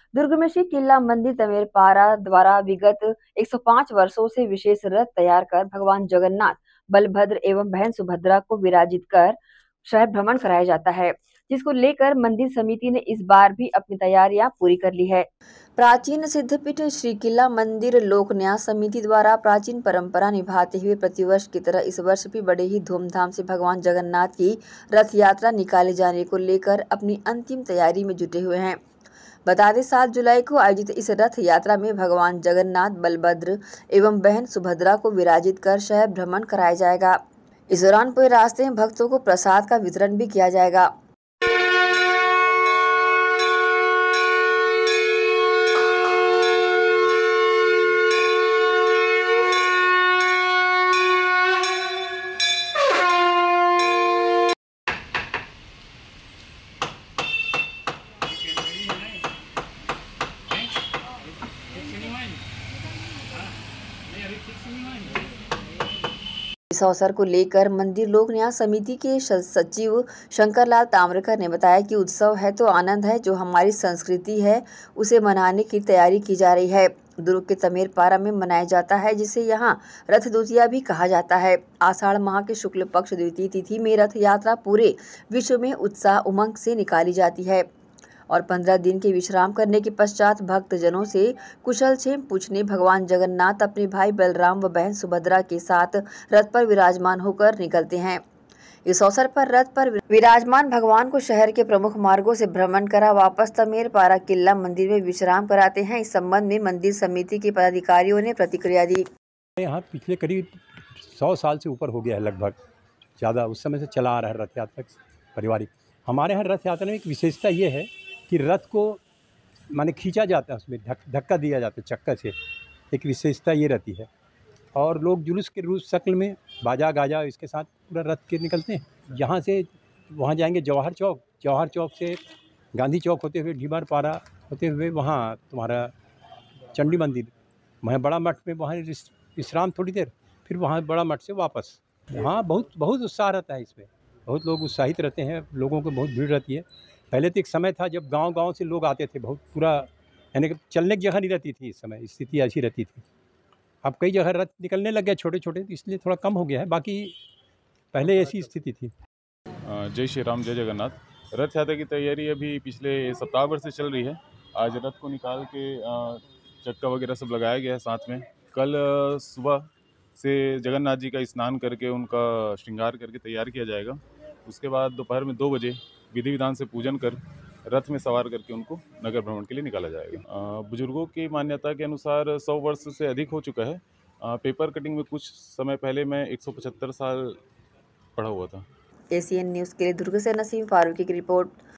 दुर्ग में श्री किला मंदिर तमेरपारा द्वारा विगत 105 वर्षों से विशेष रथ तैयार कर भगवान जगन्नाथ, बलभद्र एवं बहन सुभद्रा को विराजित कर शहर भ्रमण कराया जाता है, जिसको लेकर मंदिर समिति ने इस बार भी अपनी तैयारियां पूरी कर ली है। प्राचीन सिद्धपीठ श्री किला मंदिर लोक न्यास समिति द्वारा प्राचीन परंपरा निभाते हुए प्रतिवर्ष की तरह इस वर्ष भी बड़े ही धूमधाम से भगवान जगन्नाथ की रथ यात्रा निकाले जाने को लेकर अपनी अंतिम तैयारी में जुटे हुए हैं। बता दें 7 जुलाई को आयोजित इस रथ यात्रा में भगवान जगन्नाथ, बलभद्र एवं बहन सुभद्रा को विराजित कर शहर भ्रमण कराया जाएगा। इस दौरान पूरे रास्ते में भक्तों को प्रसाद का वितरण भी किया जाएगा। इस अवसर को लेकर मंदिर लोक न्यास समिति के सचिव शंकरलाल ताम्रकर ने बताया कि उत्सव है तो आनंद है, जो हमारी संस्कृति है उसे मनाने की तैयारी की जा रही है। दुर्ग के तमेरपारा में मनाया जाता है, जिसे यहाँ रथ द्वितीया भी कहा जाता है। आषाढ़ माह के शुक्ल पक्ष द्वितीय तिथि में रथ यात्रा पूरे विश्व में उत्साह उमंग से निकाली जाती है और 15 दिन के विश्राम करने के पश्चात भक्तजनों से कुशल क्षेम पूछने भगवान जगन्नाथ अपने भाई बलराम व बहन सुभद्रा के साथ रथ पर विराजमान होकर निकलते हैं। इस अवसर पर रथ पर विराजमान भगवान को शहर के प्रमुख मार्गों से भ्रमण करा वापस तमेरपारा किला मंदिर में विश्राम कराते हैं। इस संबंध में मंदिर समिति के पदाधिकारियों ने प्रतिक्रिया दी। यहाँ पिछले करीब 100 साल से ऊपर हो गया है, लगभग ज़्यादा उस समय से चला आ रहा है रथ यात्रा पारिवारिक। हमारे यहाँ रथ यात्रा में एक विशेषता ये है कि रथ को माने खींचा जाता है, उसमें धक्का दिया जाता है चक्कर से, एक विशेषता ये रहती है। और लोग जुलूस के रूप शक्ल में बाजा गाजा इसके साथ पूरा रथ के निकलते हैं। यहाँ से वहाँ जाएंगे जवाहर चौक से गांधी चौक होते हुए ढीमरपारा होते हुए वहाँ तुम्हारा चंडी मंदिर, वहाँ बड़ा मठ में वहाँ विश्राम थोड़ी देर, फिर वहाँ बड़ा मठ से वापस। हाँ, बहुत उत्साह रहता है इसमें, बहुत लोग उत्साहित रहते हैं, लोगों को बहुत भीड़ रहती है। पहले तो एक समय था जब गांव-गांव से लोग आते थे, बहुत पूरा यानी कि चलने की जगह नहीं रहती थी। इस समय स्थिति ऐसी रहती थी। अब कई जगह रथ निकलने लग गए छोटे-छोटे, इसलिए थोड़ा कम हो गया है, बाकी पहले ऐसी स्थिति थी। जय श्री राम, जय जगन्नाथ। रथ यात्रा की तैयारी अभी पिछले सप्ताह भर से चल रही है। आज रथ को निकाल के चक्का वगैरह सब लगाया गया है साथ में। कल सुबह से जगन्नाथ जी का स्नान करके उनका श्रृंगार करके तैयार किया जाएगा। उसके बाद दोपहर में 2 बजे विधि विधान से पूजन कर रथ में सवार करके उनको नगर भ्रमण के लिए निकाला जाएगा। बुजुर्गों की मान्यता के अनुसार 100 वर्ष से अधिक हो चुका है। पेपर कटिंग में कुछ समय पहले मैं 175 साल पढ़ा हुआ था। एसीएन न्यूज़ के लिए दुर्ग से नसीम फारूकी की रिपोर्ट।